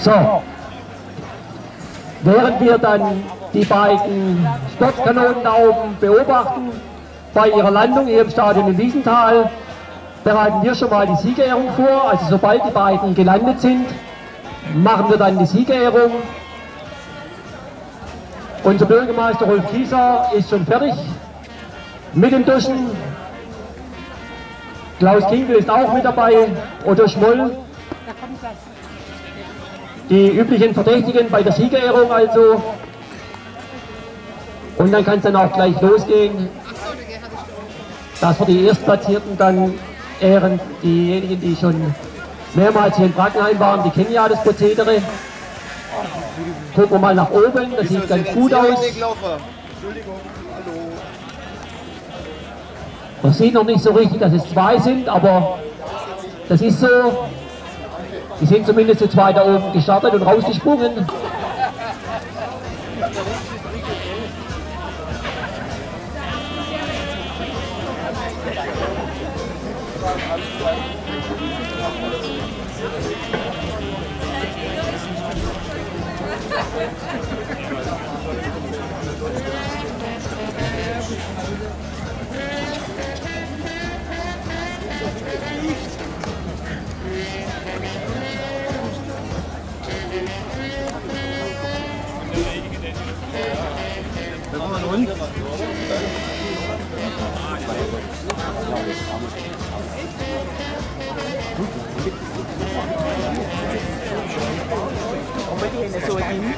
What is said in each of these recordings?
So, während wir dann die beiden Sportkanonen da oben beobachten, bei ihrer Landung hier im Stadion in Wiesenthal, bereiten wir schon mal die Siegerehrung vor. Also sobald die beiden gelandet sind, machen wir dann die Siegerehrung. Unser Bürgermeister Rolf Kieser ist schon fertig mit dem Duschen. Klaus Kinkel ist auch mit dabei, Otto Schmoll. Die üblichen Verdächtigen bei der Siegerehrung also. Und dann kann es dann auch gleich losgehen, dass wir die Erstplatzierten dann ehren. Diejenigen, die schon mehrmals hier in Brackenheim waren, die kennen ja das Prozedere. Gucken wir mal nach oben, das sieht ganz gut aus. Man sieht noch nicht so richtig, dass es zwei sind, aber das ist so. Die sind zumindest zu zweit da oben gestartet und rausgesprungen. So hin,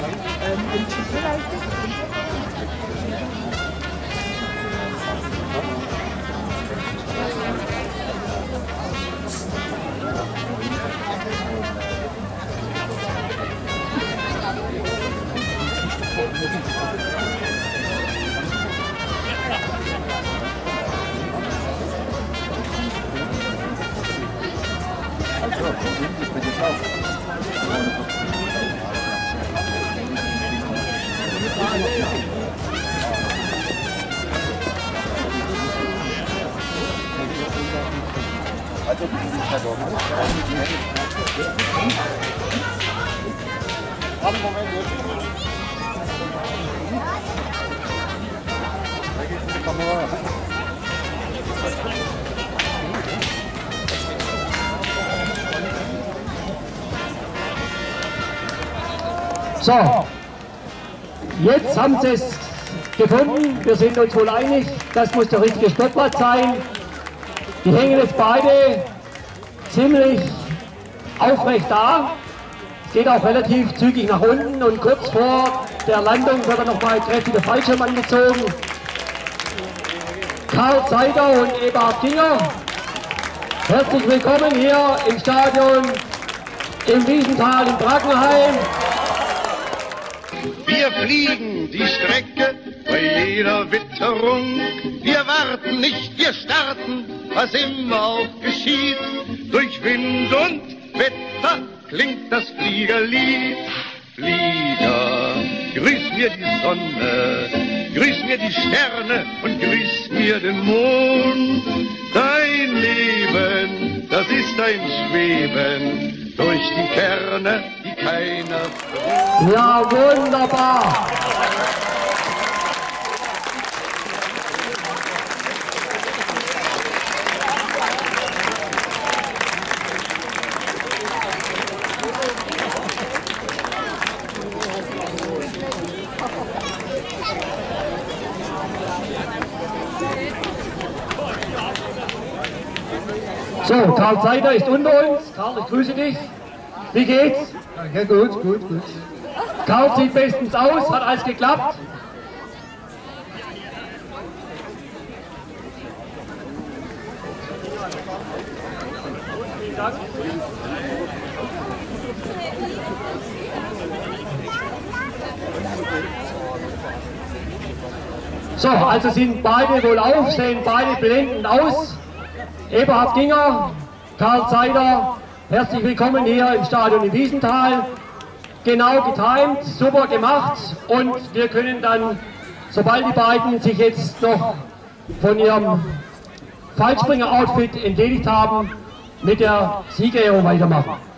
So, jetzt haben sie es gefunden, wir sind uns wohl einig, das muss der richtige Sportplatz sein. Die hängen jetzt beide ziemlich aufrecht da. Es geht auch relativ zügig nach unten und kurz vor der Landung wird noch mal kräftig der Fallschirm angezogen. Karl Seider und Eberhard Ginger, herzlich willkommen hier im Stadion im Wiesenthal in Brackenheim. Wir fliegen die Strecke bei jeder Witterung. Wir warten nicht, wir starten, was immer auch geschieht. Durch Wind und Wetter klingt das Fliegerlied. Flieger, grüß mir die Sonne, grüß mir die Sterne und grüß mir den Mond. Dein Leben, das ist ein Schweben durch die Ferne, die keiner berührt. Ja, wunderbar. So, Karl Seider ist unter uns. Karl, ich grüße dich. Wie geht's? Ja, gut. Karl sieht bestens aus, hat alles geklappt. Vielen Dank. So, also sind beide wohl auf, sehen beide blendend aus. Eberhard Ginger, Karl Seider, herzlich willkommen hier im Stadion in Wiesenthal. Genau getimt, super gemacht und wir können dann, sobald die beiden sich jetzt noch von ihrem Fallspringer-Outfit entledigt haben, mit der Siegerehrung weitermachen.